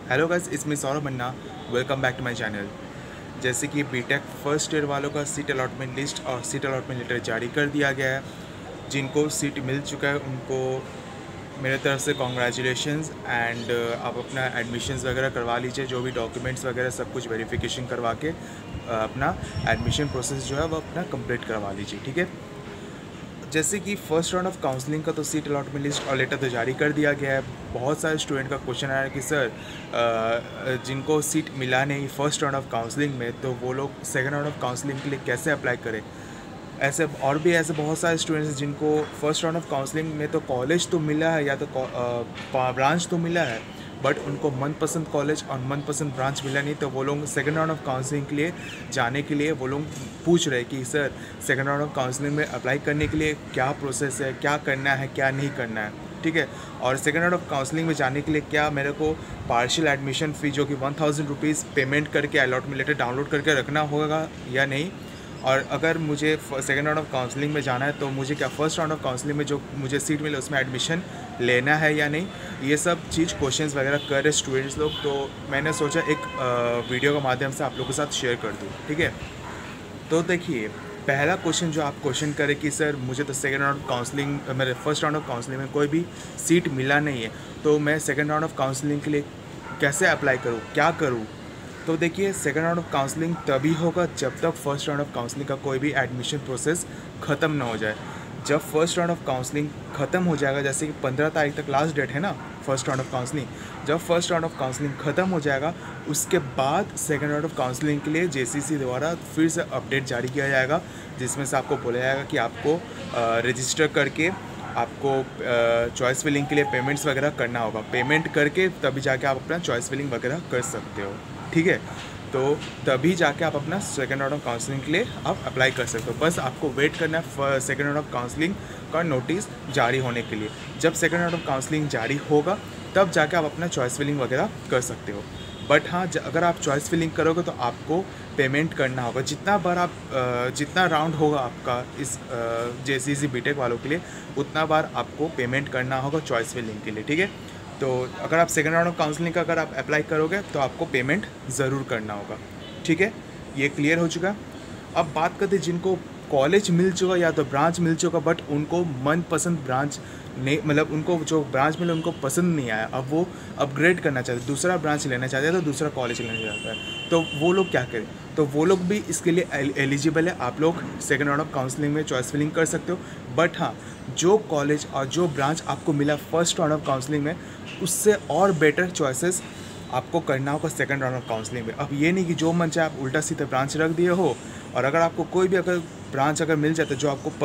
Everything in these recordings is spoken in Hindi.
Hello guys, it's me Saurabh Manna. Welcome back to my channel. जैसे कि बीटेक फर्स्ट ईयर वालों का सीट अलॉटमेंट लिस्ट और सीट अलॉटमेंट लेटर जारी कर दिया गया है। जिनको सीट मिल चुका है उनको मेरे तरफ से कॉन्ग्रेचुलेशंस एंड आप अपना एडमिशन्स वगैरह करवा लीजिए। जो भी डॉक्यूमेंट्स वगैरह सब कुछ वेरिफिकेशन करवा के अपना एडमिशन प्रोसेस जो है वो अपना कंप्लीट करवा लीजिए, ठीक है। जैसे कि फर्स्ट राउंड ऑफ काउंसलिंग का तो सीट अलॉटमेंट लिस्ट और लेटर तो जारी कर दिया गया है। बहुत सारे स्टूडेंट का क्वेश्चन आया है कि सर जिनको सीट मिला नहीं फर्स्ट राउंड ऑफ काउंसलिंग में, तो वो लोग सेकंड राउंड ऑफ काउंसलिंग के लिए कैसे अप्लाई करें। ऐसे और भी ऐसे बहुत सारे स्टूडेंट्स हैं जिनको फर्स्ट राउंड ऑफ काउंसलिंग में तो कॉलेज तो मिला है या तो ब्रांच तो मिला है, बट उनको मनपसंद कॉलेज और मनपसंद ब्रांच मिला नहीं। तो वो लोग सेकंड राउंड ऑफ काउंसलिंग के लिए जाने के लिए वो लोग पूछ रहे कि sir second round of counselling में अप्लाई करने के लिए क्या प्रोसेस है, क्या करना है, क्या नहीं करना है, ठीक है। और सेकंड राउंड ऑफ काउंसलिंग में जाने के लिए क्या मेरे को पार्शियल एडमिशन फ़ी जो कि 1000 रुपीज़ पेमेंट करके अलॉटमेंट लेटर डाउनलोड करके रखना होगा या नहीं। और अगर मुझे सेकंड राउंड ऑफ काउंसलिंग में जाना है तो मुझे क्या फर्स्ट राउंड ऑफ काउंसलिंग में जो मुझे सीट मिले उसमें एडमिशन लेना है या नहीं। ये सब चीज़ क्वेश्चंस वगैरह कर रहे स्टूडेंट्स लोग, तो मैंने सोचा एक वीडियो के माध्यम से आप लोगों के साथ शेयर कर दूँ, ठीक है। तो देखिए, पहला क्वेश्चन जो आप क्वेश्चन करें कि सर मुझे तो सेकंड राउंड ऑफ काउंसलिंग मेरे फर्स्ट राउंड ऑफ काउंसलिंग में कोई भी सीट मिला नहीं है, तो मैं सेकंड राउंड ऑफ काउंसलिंग के लिए कैसे अप्लाई करूँ, क्या करूँ। तो देखिए, सेकंड राउंड ऑफ काउंसलिंग तभी होगा जब तक फर्स्ट राउंड ऑफ काउंसलिंग का कोई भी एडमिशन प्रोसेस ख़त्म ना हो जाए। जब फर्स्ट राउंड ऑफ काउंसलिंग ख़त्म हो जाएगा, जैसे कि 15 तारीख तक लास्ट डेट है ना फर्स्ट राउंड ऑफ काउंसलिंग, जब फर्स्ट राउंड ऑफ काउंसलिंग ख़त्म हो जाएगा उसके बाद सेकंड राउंड ऑफ काउंसलिंग के लिए जेसीसी द्वारा फिर से अपडेट जारी किया जाएगा, जिसमें से आपको बोला जाएगा कि आपको रजिस्टर करके आपको चॉइस फिलिंग के लिए पेमेंट्स वगैरह करना होगा। पेमेंट करके तभी जाके आप अपना चॉइस फिलिंग वगैरह कर सकते हो, ठीक है। तो तभी जाके आप अपना सेकंड राउंड ऑफ काउंसलिंग के लिए आप अप्लाई कर सकते हो। बस आपको वेट करना है सेकंड राउंड ऑफ काउंसलिंग का नोटिस जारी होने के लिए। जब सेकंड राउंड ऑफ काउंसलिंग जारी होगा तब जाके आप अपना चॉइस फिलिंग वगैरह कर सकते हो। बट हाँ, अगर आप चॉइस फिलिंग करोगे तो आपको पेमेंट करना होगा। जितना बार आप जितना राउंड होगा आपका इस जेसीसी बीटेक वालों के लिए, उतना बार आपको पेमेंट करना होगा चॉइस फिलिंग के लिए, ठीक है। तो अगर आप सेकंड राउंड ऑफ काउंसलिंग का अगर आप अप्लाई करोगे तो आपको पेमेंट ज़रूर करना होगा, ठीक है। ये क्लियर हो चुका। अब बात करते हैं जिनको कॉलेज मिल चुका या तो ब्रांच मिल चुका, बट उनको मनपसंद ब्रांच नहीं, मतलब उनको जो ब्रांच मिले उनको पसंद नहीं आया, अब वो अपग्रेड करना चाहते, दूसरा ब्रांच लेना चाहते हैं, तो दूसरा कॉलेज लेना चाहता है, तो वो लोग क्या करें। तो वो लोग भी इसके लिए एलिजिबल है। आप लोग सेकंड राउंड ऑफ काउंसलिंग में चॉइस फिलिंग कर सकते हो। बट हाँ, जो कॉलेज और जो ब्रांच आपको मिला फर्स्ट राउंड ऑफ काउंसलिंग में, उससे और बेटर चॉइसेस आपको करना होगा सेकंड राउंड ऑफ काउंसलिंग में। अब ये नहीं कि जो मन चाहे आप उल्टा सीधा ब्रांच रख दिए हो, और अगर आपको कोई भी अगर ब्रांच अगर मिल जाता है जो आपको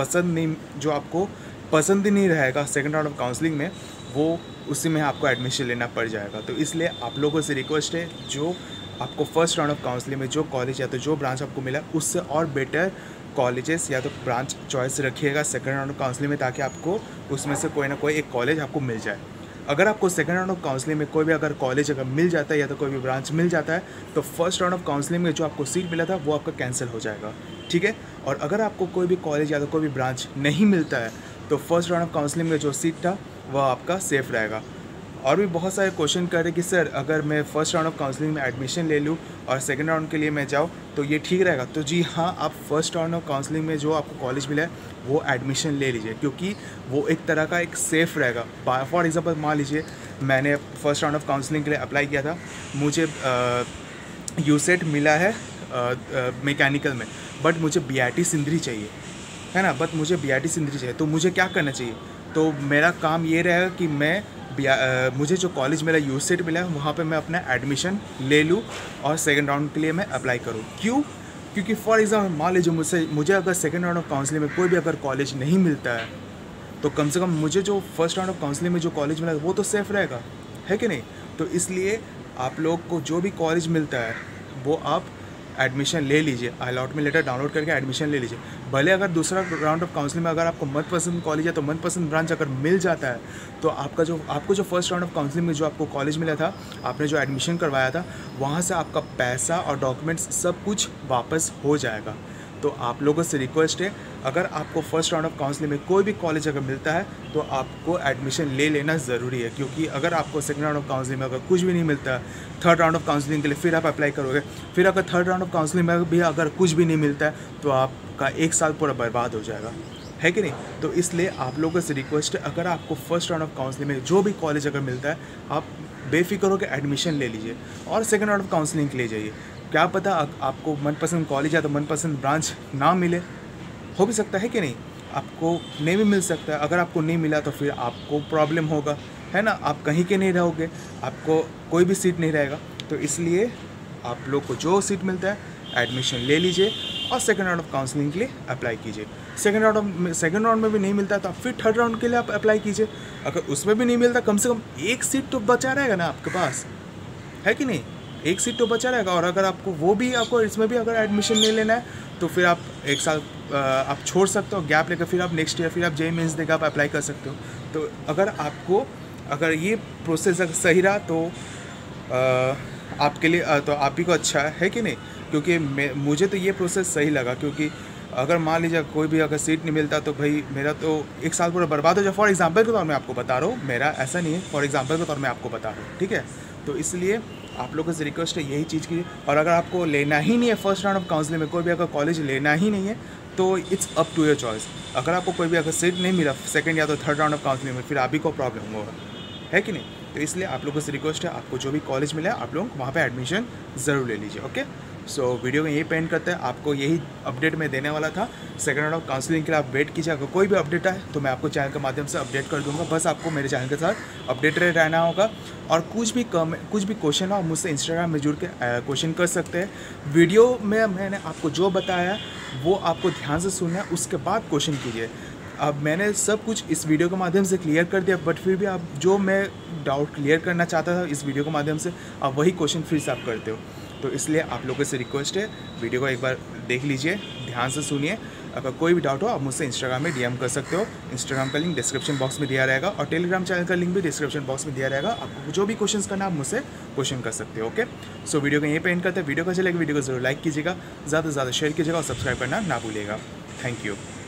पसंद ही नहीं रहेगा सेकंड राउंड ऑफ काउंसलिंग में, वो उसी में आपको एडमिशन लेना पड़ जाएगा। तो इसलिए आप लोगों से रिक्वेस्ट है, जो आपको फर्स्ट राउंड ऑफ काउंसलिंग में जो कॉलेज या तो जो ब्रांच आपको मिला उससे और बेटर कॉलेजेस या तो ब्रांच चॉइस रखिएगा सेकंड राउंड ऑफ काउंसलिंग में, ताकि आपको उसमें से कोई ना कोई एक कॉलेज आपको मिल जाए। अगर आपको सेकंड राउंड ऑफ काउंसलिंग में कोई भी अगर कॉलेज अगर मिल जाता है या तो कोई भी ब्रांच मिल जाता है, तो फर्स्ट राउंड ऑफ काउंसलिंग में जो आपको सीट मिला था वो आपका कैंसिल हो जाएगा, ठीक है। और अगर आपको कोई भी कॉलेज या तो कोई भी ब्रांच नहीं मिलता है, तो फर्स्ट राउंड ऑफ काउंसलिंग में जो सीट था वह आपका सेफ रहेगा। और भी बहुत सारे क्वेश्चन कर रहे कि सर अगर मैं फर्स्ट राउंड ऑफ काउंसलिंग में एडमिशन ले लूँ और सेकंड राउंड के लिए मैं जाऊँ तो ये ठीक रहेगा। तो जी हाँ, आप फर्स्ट राउंड ऑफ काउंसलिंग में जो आपको कॉलेज मिला है वो एडमिशन ले लीजिए, क्योंकि वो एक तरह का एक सेफ़ रहेगा। फॉर एग्जांपल मान लीजिए मैंने फर्स्ट राउंड ऑफ काउंसलिंग के लिए अप्लाई किया था, मुझे यूसेट मिला है मैकेनिकल में, बट मुझे बीआईटी सिंदरी चाहिए, है ना, बट मुझे बीआईटी सिंदरी चाहिए। तो मुझे क्या करना चाहिए, तो मेरा काम ये रहेगा कि मैं मुझे जो कॉलेज मेरा यूसेट मिला है वहाँ पे मैं अपना एडमिशन ले लूँ और सेकंड राउंड के लिए मैं अप्लाई करूँ। क्यों? क्योंकि फॉर एग्जाम्पल मान लीजिए मुझे अगर सेकंड राउंड ऑफ काउंसलिंग में कोई भी अगर कॉलेज नहीं मिलता है, तो कम से कम मुझे जो फर्स्ट राउंड ऑफ काउंसलिंग में जो कॉलेज मिला है वो तो सेफ़ रहेगा, है कि नहीं। तो इसलिए आप लोग को जो भी कॉलेज मिलता है वो आप एडमिशन ले लीजिए, अलॉटमेंट लेटर डाउनलोड करके एडमिशन ले लीजिए। भले अगर दूसरा राउंड ऑफ काउंसलिंग में अगर आपको मनपसंद कॉलेज है तो मनपसंद ब्रांच अगर मिल जाता है, तो आपको जो फर्स्ट राउंड ऑफ काउंसलिंग में जो आपको कॉलेज मिला था, आपने जो एडमिशन करवाया था, वहाँ से आपका पैसा और डॉक्यूमेंट्स सब कुछ वापस हो जाएगा। तो आप लोगों से रिक्वेस्ट है, अगर आपको फर्स्ट राउंड ऑफ काउंसलिंग में कोई भी कॉलेज अगर मिलता है तो आपको एडमिशन ले लेना ज़रूरी है, क्योंकि अगर आपको सेकंड राउंड ऑफ काउंसलिंग में अगर कुछ भी नहीं मिलता, थर्ड राउंड ऑफ काउंसलिंग के लिए फिर आप अप्लाई करोगे, फिर अगर थर्ड राउंड ऑफ काउंसलिंग में भी अगर कुछ भी नहीं मिलता है तो आपका 1 साल पूरा बर्बाद हो जाएगा, है कि नहीं। तो इसलिए आप लोगों से रिक्वेस्ट है, अगर आपको फर्स्ट राउंड ऑफ काउंसलिंग में जो भी कॉलेज अगर मिलता है आप बेफिक्र होकर एडमिशन ले लीजिए और सेकंड राउंड ऑफ काउंसलिंग के लिए जाइए। क्या पता आपको मनपसंद कॉलेज या तो मनपसंद ब्रांच ना मिले, हो भी सकता है कि नहीं, आपको नहीं भी मिल सकता है। अगर आपको नहीं मिला तो फिर आपको प्रॉब्लम होगा, है ना, आप कहीं के नहीं रहोगे, आपको कोई भी सीट नहीं रहेगा। तो इसलिए आप लोग को जो सीट मिलता है एडमिशन ले लीजिए और सेकंड राउंड ऑफ काउंसलिंग के लिए अप्लाई कीजिए। सेकंड राउंड में भी नहीं मिलता तो आप फिर थर्ड राउंड के लिए आप अप्लाई कीजिए। अगर उसमें भी नहीं मिलता, कम से कम एक सीट तो बचा रहेगा ना आपके पास, है कि नहीं, एक सीट तो बचा रहेगा। और अगर आपको वो भी आपको इसमें भी अगर एडमिशन नहीं लेना है तो फिर आप 1 साल आप छोड़ सकते हो, गैप लेकर फिर आप नेक्स्ट ईयर फिर आप जेईई मेंस देकर आप अप्लाई कर सकते हो। तो अगर ये प्रोसेस अगर सही रहा तो आपके लिए तो आप ही को अच्छा है कि नहीं, क्योंकि मुझे तो ये प्रोसेस सही लगा। क्योंकि अगर मान लीजिए कोई भी अगर सीट नहीं मिलता तो भाई मेरा तो 1 साल पूरा बर्बाद हो जाए। फॉर एग्जांपल के तौर में आपको बता रहा हूँ, मेरा ऐसा नहीं है, फॉर एग्जांपल के तौर में आपको बता रहा हूँ, ठीक है। तो इसलिए आप लोगों से रिक्वेस्ट है यही चीज़ की। और अगर आपको लेना ही नहीं है फर्स्ट राउंड ऑफ काउंसलिंग में कोई भी अगर कॉलेज लेना ही नहीं है तो it's up to your choice. अगर आपको कोई भी अगर सीट नहीं मिला सेकंड या तो थर्ड राउंड ऑफ काउंसलिंग में, फिर आप ही को प्रॉब्लम होगा, है कि नहीं। तो इसलिए आप लोगों से रिक्वेस्ट है, आपको जो भी कॉलेज मिला है आप लोग वहाँ पे एडमिशन ज़रूर ले लीजिए, ओके। सो वीडियो में यही पेंड करते हैं, आपको यही अपडेट मैं देने वाला था। सेकंड राउंड ऑफ काउंसलिंग के लिए आप वेट कीजिए, अगर कोई भी अपडेट आए तो मैं आपको चैनल के माध्यम से अपडेट कर दूंगा। बस आपको मेरे चैनल के साथ अपडेटेड रहना होगा। और कुछ भी क्वेश्चन हो मुझसे इंस्टाग्राम में जुड़ के क्वेश्चन कर सकते हैं। वीडियो में मैंने आपको जो बताया वो आपको ध्यान से सुनना है, उसके बाद क्वेश्चन कीजिए। अब मैंने सब कुछ इस वीडियो के माध्यम से क्लियर कर दिया, बट फिर भी आप जो मैं डाउट क्लियर करना चाहता था इस वीडियो के माध्यम से, आप वही क्वेश्चन फिर से आप करते हो। तो इसलिए आप लोगों से रिक्वेस्ट है, वीडियो को एक बार देख लीजिए, ध्यान से सुनिए। अगर कोई भी डाउट हो आप मुझसे इंस्टाग्राम में डीएम कर सकते हो। इंस्टाग्राम का लिंक डिस्क्रिप्शन बॉक्स में दिया रहेगा और टेलीग्राम चैनल का लिंक भी डिस्क्रिप्शन बॉक्स में दिया रहेगा। आपको जो भी क्वेश्चन करना आप मुझसे क्वेश्चन कर सकते हो, ओके। सो वीडियो को यहीं पे एंड करते हैं। वीडियो को अच्छा लगे वीडियो को जरूर लाइक कीजिएगा, ज़्यादा से ज़्यादा शेयर कीजिएगा और सब्सक्राइब करना ना भूलिएगा। Thank you.